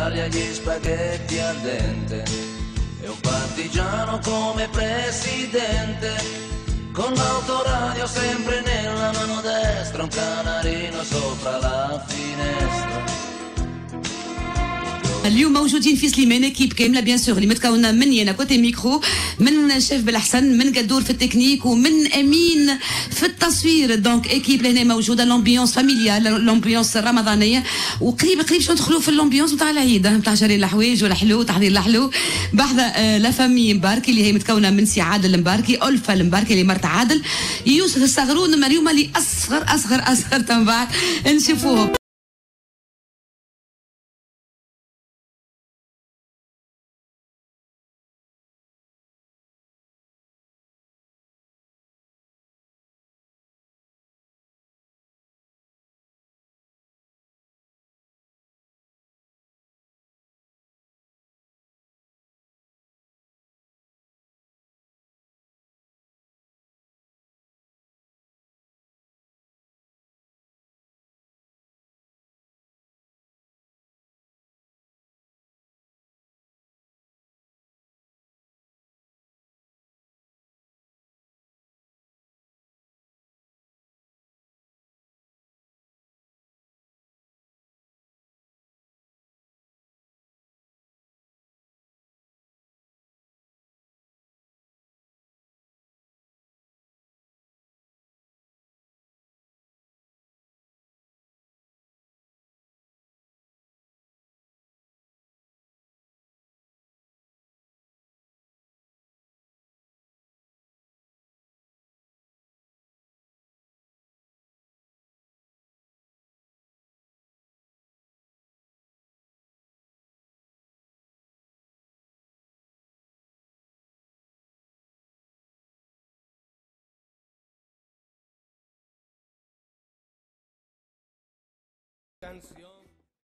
l'aria, gli spaghetti al dente e un partigiano come presidente, con l'autoradio sempre nella mano destra, un canarino sopra la finestra. اليوم موجودين في سليمان كيب كامله بيان سور اللي متكونه مني انا كوتي ميكرو، من شيف بالحسن، من قدور في التكنيك، ومن امين في التصوير. دونك ايكيب لهنا موجوده، لومبيونس فاميليال، لومبيونس رمضانيه، وقريب قريب شو ندخلوا في اللومبيونس نتاع العيد، نتاع شري الحوايج والحلو، تحضير الحلو بحذا لا فامي مباركي اللي هي متكونه من سي عادل المباركي، الفا المباركي اللي مرت عادل، يوسف الصغرون، مريومه اللي اصغر تنبع نشوفوهم. Canción.